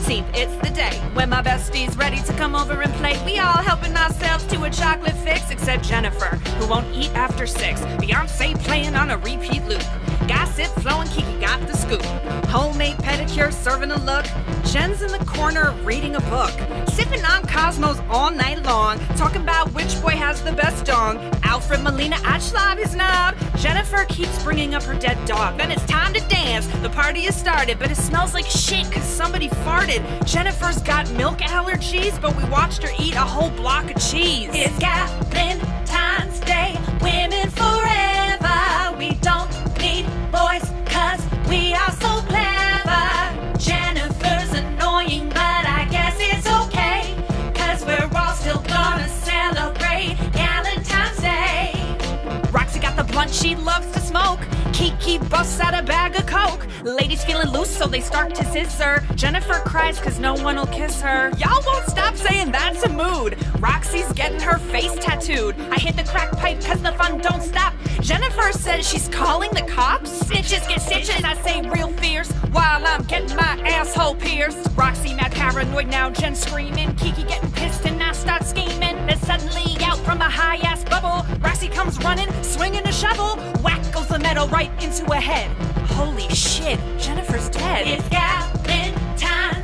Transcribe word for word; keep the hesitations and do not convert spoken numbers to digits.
seventeenth, it's the day when my bestie's ready to come over and play. We all helping ourselves to a chocolate fix, except Jennifer, who won't eat after six. Beyonce playing on a repeat loop. Gossip flowing, Kiki got the scoop. Homemade pedicure serving a look. Jen's in the corner reading a book. Sipping on Cosmos all night long. Talking about which boy has the best dong. Alfred Molina, I schlab his knob. Jennifer keeps bringing up her dead dog. Then it's time to dance. The party has started, but it smells like shit cause somebody farted. Jennifer's got milk allergies, but we watched her eat a whole block of cheese. It's Galentine's Day, women forever. We don't need boys cause we are so clever. Jennifer's annoying, but I guess it's okay, cause we're all still gonna celebrate Galentine's Day. Roxy got the blunt she loves to smoke. Kiki busts out a bag of coke. Ladies feeling loose, so they start to scissor. Jennifer cries cause no one will kiss her. Y'all won't stop saying that's a mood. Roxy's getting her face tattooed. I hit the crack pipe cause the fun don't stop. Jennifer says she's calling the cops. Stitches get stitches, I say real fierce, while I'm getting my asshole pierced. Roxy mad paranoid now, Jen screaming. Kiki getting pissed and I start scheming. Then suddenly out from a high ass bubble, Roxy comes running, swinging a shovel. Whack goes the metal right into her head. Holy shit, Jennifer's dead. It's Galentine.